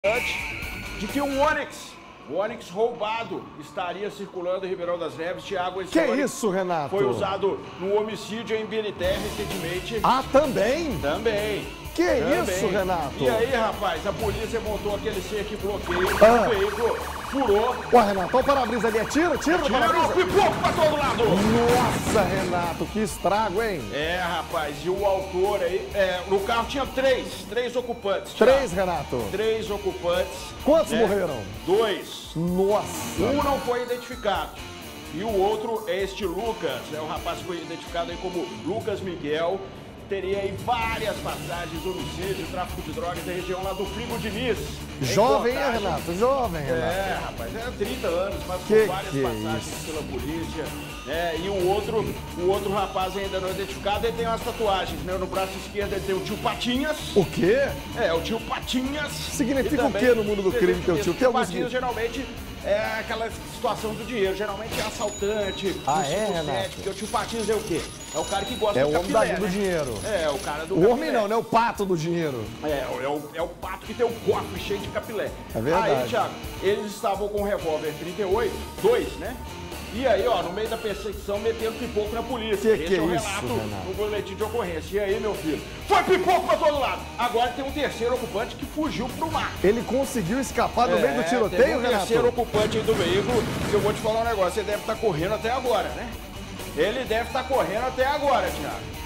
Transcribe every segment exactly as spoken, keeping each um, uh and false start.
de que um Onix, o Onix roubado, estaria circulando em Ribeirão das Neves. Tiago, esse Que Onix isso, Renato? foi usado no homicídio em Birité recentemente. Ah, também? Também. Que Também. isso, Renato? E aí, rapaz, a polícia montou aquele cerco e bloqueio, Ah. o veículo furou. Ó, Renato, olha o para-brisa ali, é tiro, tiro no Tirou o para-brisa. pipoco pra todo lado. Nossa, Renato, que estrago, hein? É, rapaz, e o autor aí, é, no carro tinha três, três ocupantes. Três, Thiago. Renato. Três ocupantes. Quantos né? morreram? Dois. Nossa. Um não foi identificado. E o outro é este Lucas, é o rapaz que foi identificado aí como Lucas Miguel. Teria aí várias passagens, homicídio, tráfico de drogas da região lá do Frigo Diniz. Jovem, hein, Contagem. Renato? Jovem, Renato. É, rapaz, era trinta anos, mas Que com várias que é passagens isso? pela polícia. Né? E o outro, o outro rapaz ainda não identificado, ele tem umas tatuagens, né? No braço esquerdo ele tem o tio Patinhas. O quê? É, o tio Patinhas. Significa E também- o quê no mundo do crime, teu tio? O Que alguns- Patinhas geralmente é aquela situação do dinheiro, geralmente é assaltante. Ah, um é, cinco sete, Renato? Porque o tio Patinhas é o quê? É o cara que gosta É do o homem capilé, da- do né? dinheiro. É, o cara do O homem capilé. não, né? O pato do dinheiro. É, é o, é o pato que tem o cofre cheio de capilé. É verdade. Aí, Thiago, eles estavam com um revólver trinta e oito, dois, né? E aí, ó, no meio da perseguição, metendo pipoco na polícia. Que Esse que é o é isso, relato Renato? no boletim de ocorrência. E aí, meu filho? Foi pipoco pra todo lado. Agora tem um terceiro ocupante que fugiu pro mar. Ele conseguiu escapar no meio do É, tiroteio, teve um Renato? terceiro ocupante aí do veículo, que eu vou te falar um negócio, ele deve estar correndo até agora, né? Ele deve estar correndo até agora, Thiago.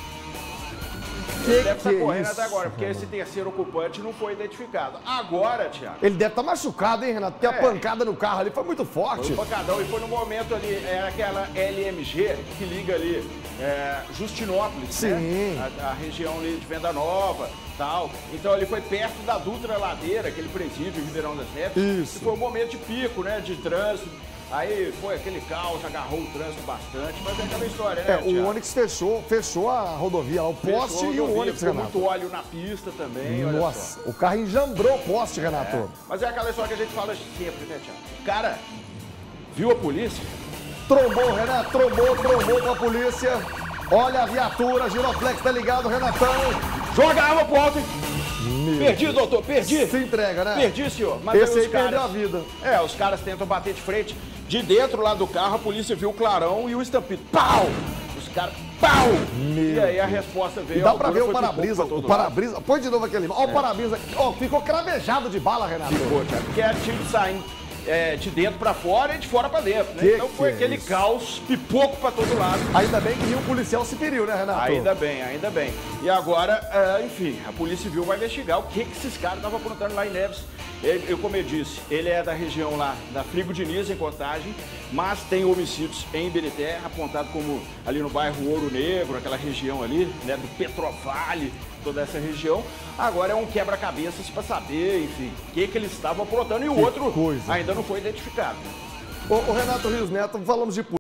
Que Ele deve estar que é correndo isso, até agora, porque Renato? esse terceiro ocupante não foi identificado. Agora, Thiago, Ele deve estar machucado, hein, Renato? Porque a É. pancada no carro ali foi muito foi forte. um pancadão e foi no momento ali, é aquela L M G que liga ali é, Justinópolis, Sim. né? A, a região ali de Venda Nova, tal. Então ele foi perto da Dutra Ladeira, aquele presídio em Ribeirão das Neves. Isso. E foi um momento de pico, né, de trânsito. Aí foi aquele caos, agarrou o trânsito bastante, mas é aquela história, né, É, o Thiago? Onix fechou, fechou a rodovia, o poste Fechou a e o rodovia, Onix, ficou Renato. muito óleo na pista também, olha só. Nossa, o carro enjambrou o poste, Renato. É. Mas é aquela história que a gente fala sempre, né, Thiago? O cara viu a polícia, Trombou, Renato, trombou, trombou com a polícia. Olha a viatura, Giroflex tá ligado, Renatão. joga a arma pro alto, hein? Meu Perdi, doutor, perdi. Se entrega, né? Perdi, senhor. Mas Esse aí aí os perdeu a caras- vida. É, os caras tentam bater de frente. De dentro lá do carro, a polícia viu o clarão e o estampido. Pau! Os caras, pau! E aí a resposta veio. E dá a pra altura ver o foi para-brisa, pipoco pra o todo lado. para-brisa. Põe de novo aquele. Ó o para-brisa, ó, ficou cravejado de bala, Renato. Ficou, Thiago, porque era tiro saindo é, de dentro pra fora e de fora pra dentro, né? Que Então foi que é aquele isso? caos, pipoco pra todo lado. Ainda bem que nenhum policial se feriu, né, Renato? Ainda bem, ainda bem. E agora, é, enfim, a Polícia Civil vai investigar o que, que esses caras estavam aprontando lá em Neves. Ele, eu, como eu disse, ele é da região lá, da Frigo Diniz, em Contagem, mas tem homicídios em Ibirité, apontado como ali no bairro Ouro Negro, aquela região ali, né, do Petrovale, toda essa região. Agora é um quebra-cabeças para saber, enfim, o que, que eles estavam aprontando e o Que outro coisa. ainda não foi identificado. Ô, ô, Renato Rios Neto, falamos de